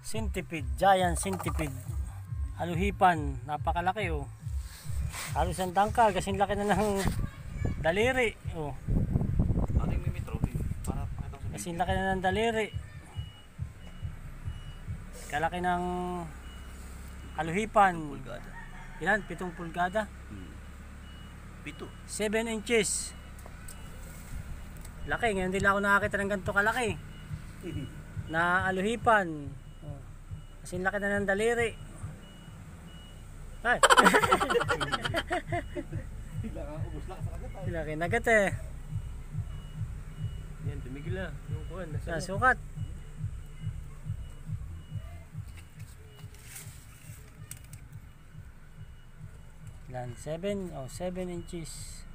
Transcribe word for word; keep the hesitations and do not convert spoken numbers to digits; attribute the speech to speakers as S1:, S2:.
S1: Centipede, giant centipede. Aluhipan, napakalaki oh. Halos ang tangkal, kasing laki na ng daliri oh.
S2: Ating may trophy para pakita ko sa
S1: Kasing laki na ng daliri. Kalaki ng aluhipan.
S2: pulgada.
S1: Ilan? Pitong pulgada?
S2: Hmm. Pito.
S1: seven inches. Laki, ngayon din lang ako nakakita ng ganito kalaki. Na aluhipan. Oh. Kasing laki na ng daliri. Ay.
S2: Ubus lang sa kagat.
S1: Laki nagat eh.
S3: Yan, tumigil na. Yung kuhan, nasa
S1: Sa sukat. Ilan? seven, oh, seven inches.